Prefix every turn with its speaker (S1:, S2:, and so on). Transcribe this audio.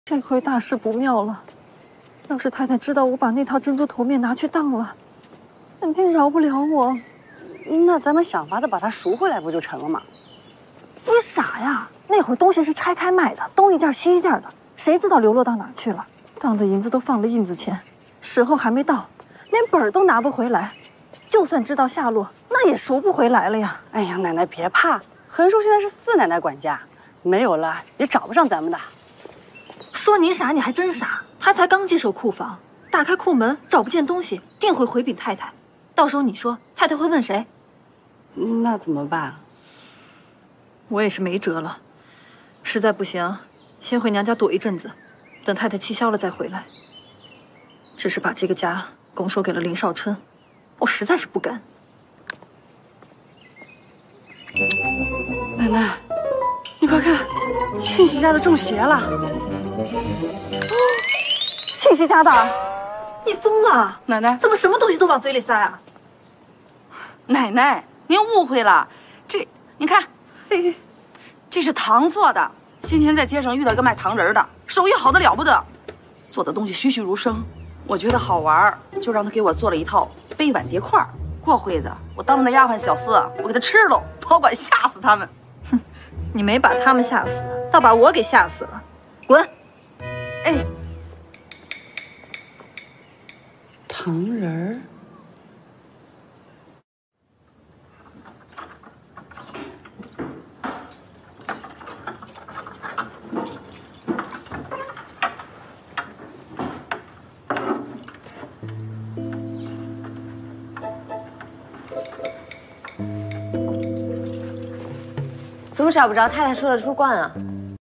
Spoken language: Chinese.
S1: 这回大事不妙了。要是太太知道我把那套珍珠头面拿去当了，肯定饶不了我。
S2: 那咱们想法子把它赎回来不就成了吗？
S1: 你傻呀！那会儿东西是拆开卖的，东一件西一件的，谁知道流落到哪去了？当的银子都放了印子钱，时候还没到，连本儿都拿不回来。就算知道下落，那也赎不回来了呀。
S2: 哎呀，奶奶别怕，横竖现在是四奶奶管家，没有了也找不上咱们的。
S1: 说你傻，你还真傻。他才刚接手库房，打开库门找不见东西，定会回禀太太。到时候你说太太会问谁？
S2: 那怎么办？
S1: 我也是没辙了，实在不行，先回娘家躲一阵子，等太太气消了再回来。只是把这个家拱手给了林少春，我实在是不敢。
S2: 奶奶，你快看，庆喜家的中邪了。
S1: 庆喜家的，你疯了！
S2: 奶奶，
S1: 怎么什么东西都往嘴里塞啊？
S2: 奶奶，您误会了，这您看，这是糖做的。先前在街上遇到一个卖糖人的，手艺好的了不得，做的东西栩栩如生。我觉得好玩，就让他给我做了一套杯碗碟筷。过会子，我当着那丫鬟小厮，我给他吃喽，保管吓死他们。
S1: 哼，你没把他们吓死，倒把我给吓死了。滚！
S2: 哎，糖人儿。
S3: 怎么找不着太太说的珠罐啊？